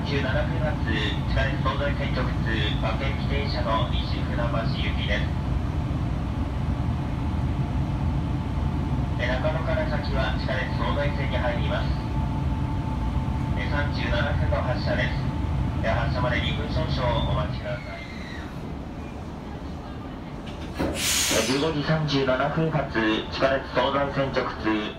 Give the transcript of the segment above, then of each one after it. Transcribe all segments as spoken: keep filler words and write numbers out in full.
じゅうななふん発地下鉄東西線直通各駅停車の西船橋行きです。中野から先は地下鉄東西線に入ります。さんじゅうななふんの発車です。発車までにふん少々お待ちください。じゅうごじさんじゅうななふん発地下鉄東西線直通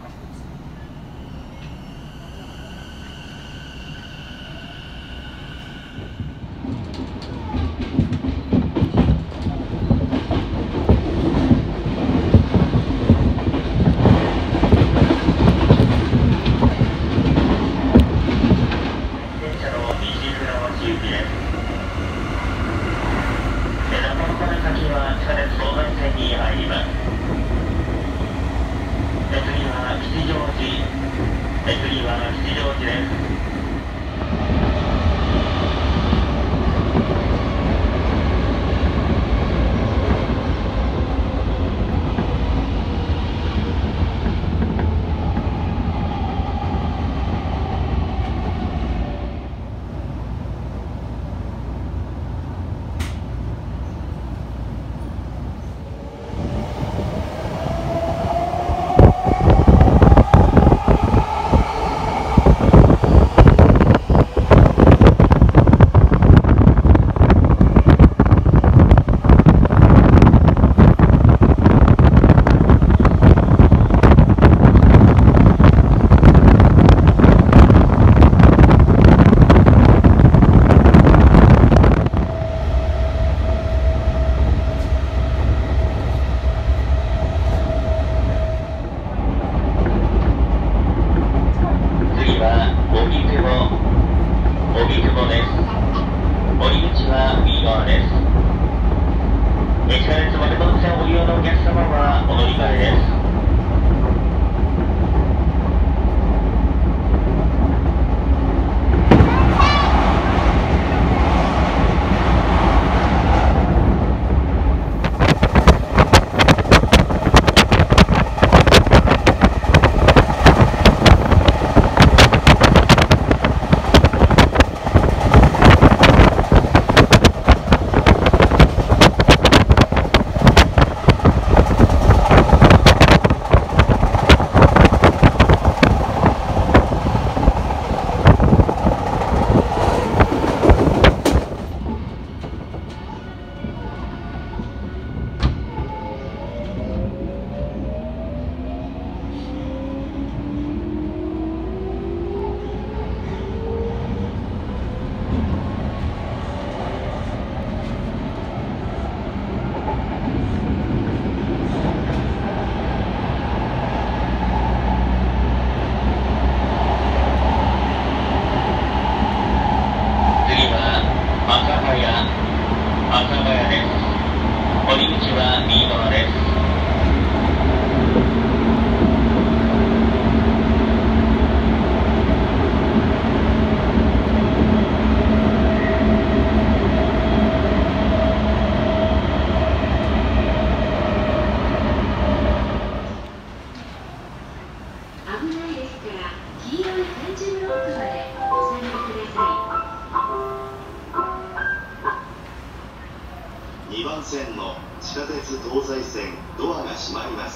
にばん線の地下鉄東西線ドアが閉まります。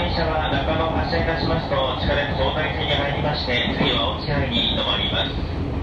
発車いたしますと地下鉄東西線に入りまして次は落合に止まります。